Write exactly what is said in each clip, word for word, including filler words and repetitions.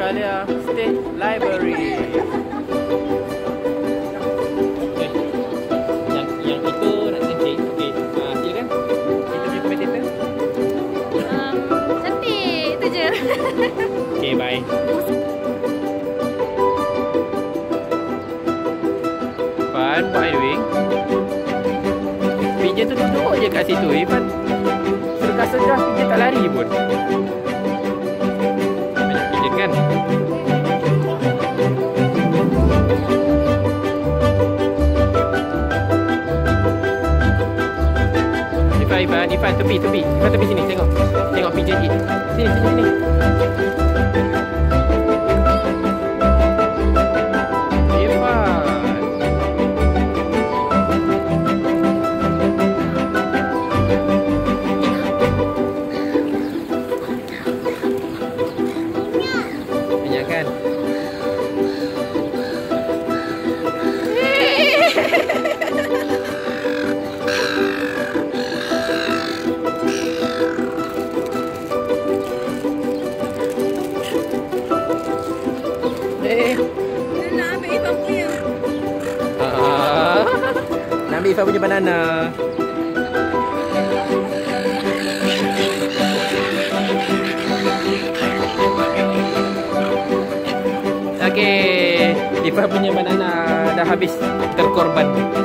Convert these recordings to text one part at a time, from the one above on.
Australia State Library. Okay. Yang yang itu nak kencing. Okey. Ah, silakan. Kita punya kompetitor. Um, cantik. Itu je. Okey, bye. Irfan, what are you doing? Pigeon tu duduk je kat situ. Irfan suruh sejah pigeon tak lari pun. Banyak pigeon kan? Irfan, Irfan, Irfan, tepi, tepi. Irfan tepi sini, tengok. Tengok pigeon eat. Sini, sini, sini. Kan? Eh, Nak ambil Ifan punya. ah, nak ambil Ifan punya banana. Okey, Ifah punya banana dah habis terkorban.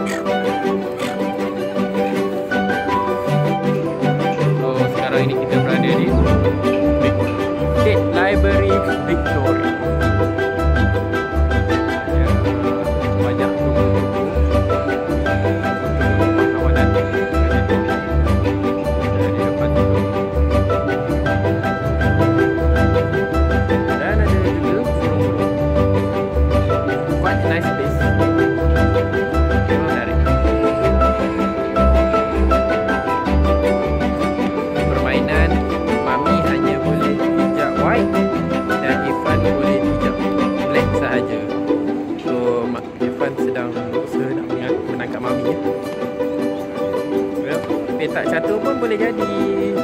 Oh, sekarang ini kita berada di State Library Victoria. Ada banyak buku-buku pahlawanan ada di depan itu. Dan ada juga burung-burung. Quite a nice place. Memang menarik. Permainan Mami hanya boleh pijak white dan Irfan boleh pijak black sahaja. So Irfan sedang berusaha nak menangkap Mami ya. Well, petak catur pun boleh jadi.